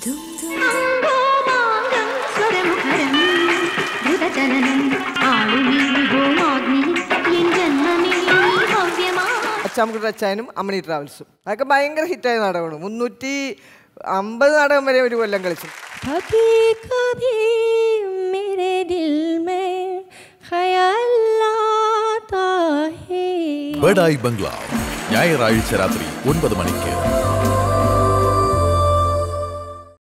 അച്ചാമുക്കുട്ട അച്ചായനും അമ്മണി ട്രാവൽസും അതൊക്കെ ഭയങ്കര ഹിറ്റായ നാടകമാണ്. 350 നാടകം വരെ ഒരു കൊല്ലം കളിച്ചു. ബഡായി ബംഗ്ലാവ് ഞായറാഴ്ച രാത്രി 9 മണിക്ക്.